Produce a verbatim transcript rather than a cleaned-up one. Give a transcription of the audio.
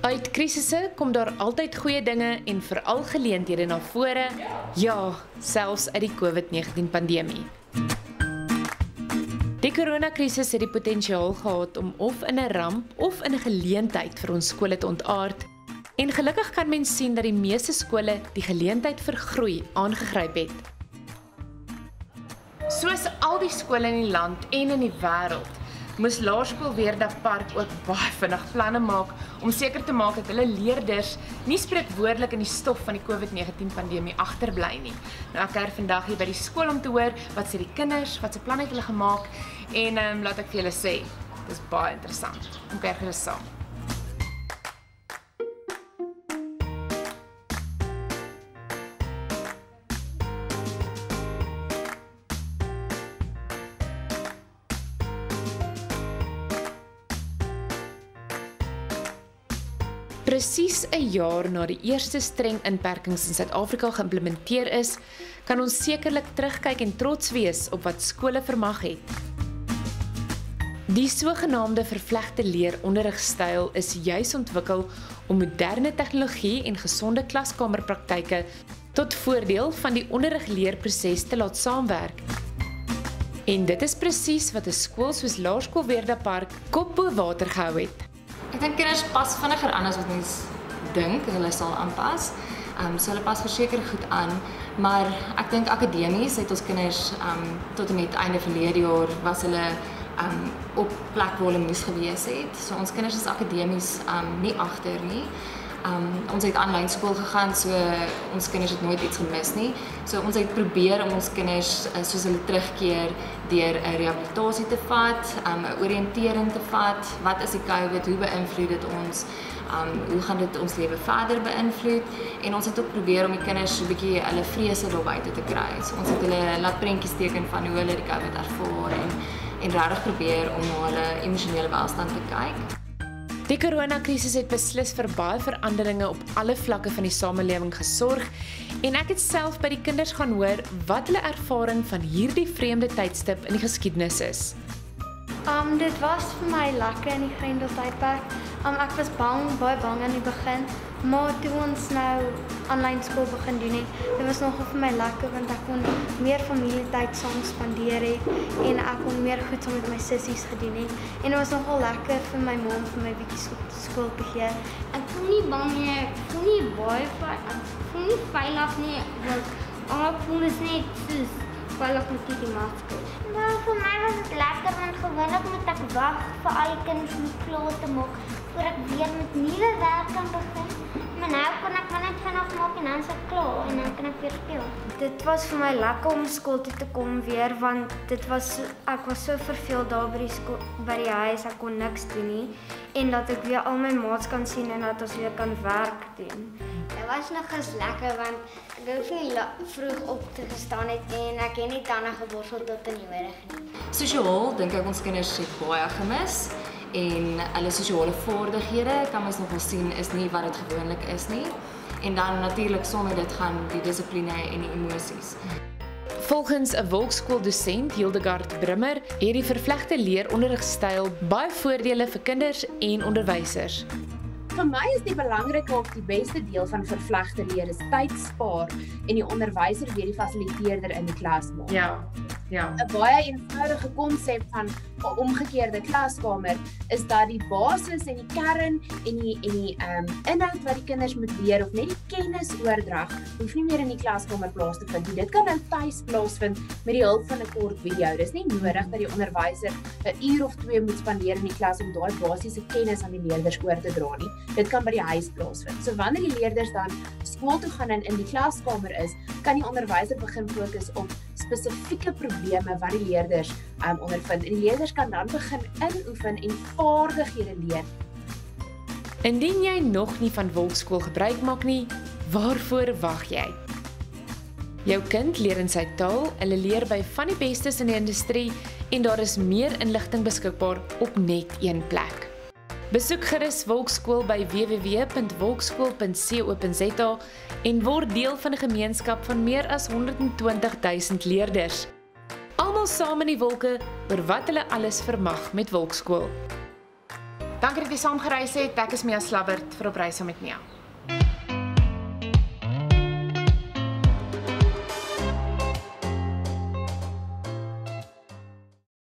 Uit krisisse kom daar altyd goeie dinge en veral geleenthede na vore, ja, selfs uit die COVID negentien pandemie. Die coronakrisis het die potensiaal gehad om of in 'n ramp of in 'n geleentheid vir ons skole te ontaard, en gelukkig kan mens sien dat die meeste skole die geleentheid vir groei aangegryp het. Soos al die skole in die land en in die wêreld, moes Laerskool Weerda Park ook baie vinnig planne maak om seker te maak dat hulle leerders nie spreekwoordelik in die stof van die COVID negentien pandemie agterbly nie. Nou ek is vandag hier by die skool om te hoor wat sê die kinders, wat se planne het hulle gemaak, en um, laat ek vir julle sê, dit is baie interessant. Kom kyk gerus saam. Presies 'n jaar na die eerste streng inperkings in Suid-Afrika geïmplementeer is, kan ons sekerlik terugkyk en trots wees op wat skole vermag het. Die sogenaamde vervlegte leeronderrigstyl is juis ontwikkel om moderne tegnologie en gesonde klaskamerpraktyke tot voordeel van die onderrig-leerproses te laat saamwerk. En dit is presies wat 'n skool soos Laerskool Weerda Park kop bo water gehou het. Ek dink kinders pas vinniger aan as wat mens dink hulle sal aanpas. Um, so hulle pas verseker goed aan, maar ek dink akademies het ons kinders um, tot en met einde verlede jaar was hulle um, op plek waar hulle moes gewees het. So ons kinders is akademies um, nie agter nie. Um, ons het aanlyn skool gegaan, so ons kinders het nooit iets gemis nie. So ons het probeer om ons kinders, uh, soos hulle terugkeer, deur 'n rehabilitasie te vat, 'n um, oriëntering te vat. Wat is die COVID? Hoe beïnvloed dit ons? Um, hoe gaan dit ons lewe verder beïnvloed? En ons het ook probeer om die kinders so 'n bietjie hulle vrese daar buite te kry. So ons het hulle laat prentjies teken van hoe hulle die COVID ervaar en en regtig probeer om na hulle emosionele welstand te kyk. Die coronakrisis het beslis vir baie veranderinge op alle vlakke van die samelewing gesorg, en ek het self by die kinders gaan hoor wat hulle ervaring van hierdie vreemde tydstip in die geskiedenis is. Um, dit was vir my lekker in die Grendeltydperk. Um, ek was bang, baie bang in die begin, maar toe ons nou aanlyn skool begin doen het, dit was nogal vir my lekker want ek kon meer familietyd saam spandeer het en ek kon meer goed saam met my sissies gedoen het. En dit was nogal lekker vir my ma om vir my bietjie skool te gee. Ek voel nie bang nie, ek voel nie baie ek voel nie veilig nie, want ek voel is net soos veilig met die masker. Nou, vir my was dit lekker want gewoonlik moet ek wag vir al die kinders om klaar te maak voor ek weer met nuwe werk kan begin. Maar nou kon ek maar net vinnig maak en dan is ek klaar en dan kan ek weer speel. Dit was vir my lekker om skool toe te kom weer want dit was ek was so verveeld daar by die skool by die huis, ek kon niks doen nie en dat ek weer al my maats kan sien en dat ons weer kan werk doen. Dit was nog eens lekker want ek hoef nie vroeg op te gestaan het en ek het nie tande geborsel tot in die middag nie. Sosiaal dink ek ons kinders het baie gemis. En hulle sosiale vaardighede kan mens nog wel sien is nie wat dit gewoonlik is nie. En dan natuurlik saam met dit gaan die dissipline en die emosies. Volgens 'n Volksskooldosent, Hildegard Brimmer, het die vervlegte leeronderrigstyl baie voordele vir kinders en onderwysers. Vir my is die belangrike of die beste deel van vervlegte leer is tyd spaar en die onderwyser weer die fasiliteerder in die klas maak. Ja. Ja. 'n Baie eenvoudige konsep van 'n omgekeerde klaskamer is dat die basis en die kern en die en die um, inhoud wat die kinders moet leer of net die kennisoordrag hoef nie meer in die klaskamer plaas te vind nie. Dit kan nou tuis plaasvind met die hulp van 'n kort video. Dis nie nodig dat die onderwyser 'n uur of twee moet spandeer in die klas om daai basiese kennis aan die leerders oor te dra nie. Dit kan by die huis plaasvind. So wanneer die leerders dan skool toe gaan en in die klaskamer is, kan die onderwyser begin fokus op spesifieke probleme wat die leerders um, ondervind. En die leerders kan dan begin inoefen en vaardighede leer. Indien jy nog nie van Volksskool gebruik maak nie, waarvoor wag jy? Jou kind leer in sy taal, hulle leer by van die bestes in die industrie en daar is meer inligting beskikbaar op net een plek. Besoek gerus Volksskool by w w w punt volksskool punt co punt z a en word deel van 'n gemeenskap van meer as honderdtwintig duisend leerders. Almal saam in die wolke oor wat hulle alles vermag met Volksskool. Dankie dat jy saam gereis het. Ek is Mia Slabbert vir Op Reis saam met Mia.